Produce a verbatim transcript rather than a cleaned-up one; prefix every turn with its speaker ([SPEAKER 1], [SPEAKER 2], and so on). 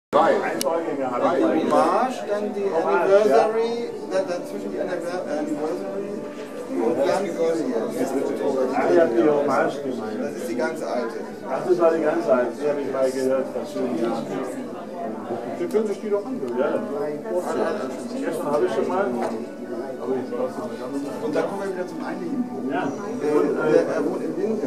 [SPEAKER 1] Drei.
[SPEAKER 2] Die Hommage, dann die Anniversary, dann dazwischen die Anniversary und dann
[SPEAKER 3] Ah, ja, die Hommage gemeint.
[SPEAKER 2] das ist die ganz alte.
[SPEAKER 3] Ach, das war die ganz alte, die habe ich mal gehört, das schön, ja. Sie können sich die doch anhören, ja. Gestern habe ich schon mal. Aber ich weiß nicht.
[SPEAKER 2] Und da kommen wir wieder zum Einigen.
[SPEAKER 3] Ja.
[SPEAKER 2] Er wohnt in Linz.